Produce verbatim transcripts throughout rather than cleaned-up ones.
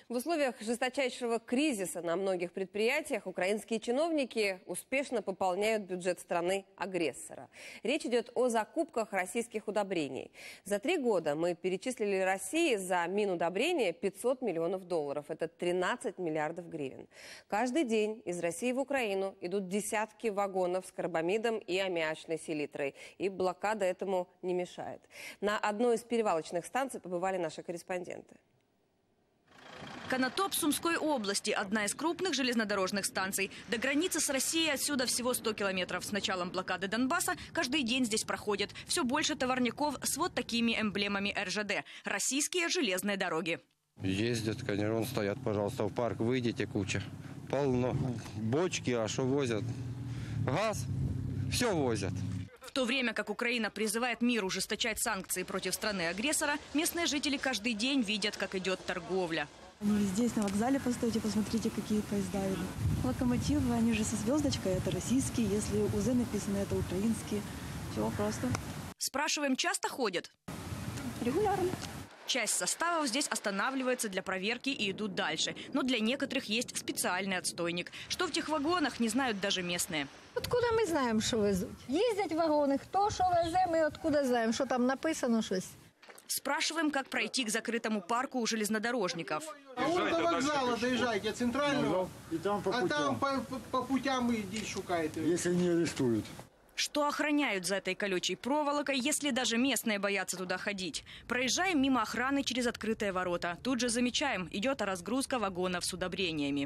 В условиях жесточайшего кризиса на многих предприятиях украинские чиновники успешно пополняют бюджет страны-агрессора. Речь идет о закупках российских удобрений. За три года мы перечислили России за Минудобрения пятьсот миллионов долларов. Это тринадцать миллиардов гривен. Каждый день из России в Украину идут десятки вагонов с карбамидом и аммиачной селитрой. И блокада этому не мешает. На одной из перевалочных станций побывали наши корреспонденты. Конотоп Сумской области – одна из крупных железнодорожных станций. До границы с Россией отсюда всего сто километров. С началом блокады Донбасса каждый день здесь проходит все больше товарников с вот такими эмблемами эр жэ дэ – российские железные дороги. Ездят, конечно, вон стоят, пожалуйста, в парк выйдите, куча. Полно. Бочки, а что возят? Газ, все возят. В то время как Украина призывает мир ужесточать санкции против страны-агрессора, местные жители каждый день видят, как идет торговля. Они здесь на вокзале постойте, посмотрите, какие поезда идут. Локомотивы, они же со звездочкой, это российские, если УЗ написано, это украинские. Все просто. Спрашиваем, часто ходят? Регулярно. Часть составов здесь останавливается для проверки и идут дальше. Но для некоторых есть специальный отстойник. Что в тех вагонах, не знают даже местные. Откуда ми знаємо, що везуть? Їздять вагони, хто що везе, ми откуда знаємо, що там написано щось. Спрашиваем, как пройти к закрытому парку у железнодорожников. А вот до вокзала доезжайте, центрального, и там по а там по, по, по путям вы иди шукаете. Если не арестуют. Что охраняют за этой колючей проволокой, если даже местные боятся туда ходить? Проезжаем мимо охраны через открытые ворота. Тут же замечаем, идет разгрузка вагонов с удобрениями.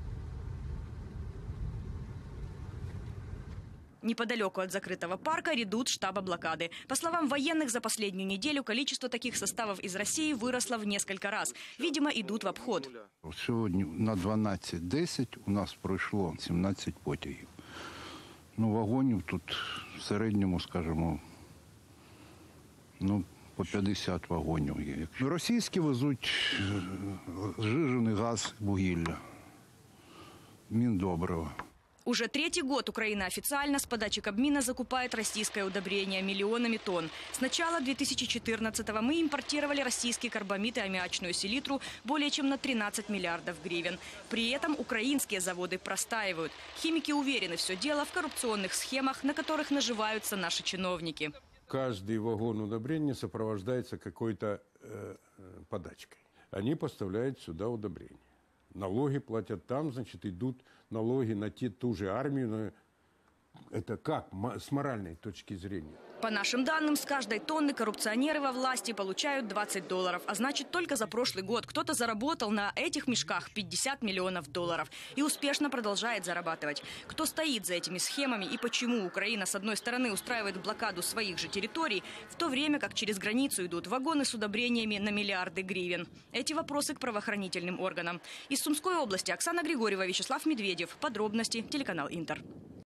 Неподалеку от закрытого парка редут штаба блокады. По словам военных, за последнюю неделю количество таких составов из России выросло в несколько раз. Видимо, идут в обход. Сьогодні на дванадцять десять у нас пройшло сімнадцять потягів. Ну, вагонів тут в середньому, скажімо, ну, по п'ятдесят вагонів є. Російські везуть зжижений газ, вугілля, Міндобрива. Уже третий год Украина официально с подачи Кабмина закупает российское удобрение миллионами тонн. С начала две тысячи четырнадцатого мы импортировали российский карбамид и аммиачную селитру более чем на тринадцать миллиардов гривен. При этом украинские заводы простаивают. Химики уверены, все дело в коррупционных схемах, на которых наживаются наши чиновники. Каждый вагон удобрения сопровождается какой-то э, подачкой. Они поставляют сюда удобрения. Налоги платят там, значит, идут налоги на те, ту же армию. Но это как с моральной точки зрения? По нашим данным, с каждой тонны коррупционеры во власти получают двадцать долларов. А значит, только за прошлый год кто-то заработал на этих мешках пятьдесят миллионов долларов. И успешно продолжает зарабатывать. Кто стоит за этими схемами и почему Украина, с одной стороны, устраивает блокаду своих же территорий, в то время как через границу идут вагоны с удобрениями на миллиарды гривен? Эти вопросы к правоохранительным органам. Из Сумской области Оксана Григорьева, Вячеслав Медведев. Подробности. Телеканал Интер.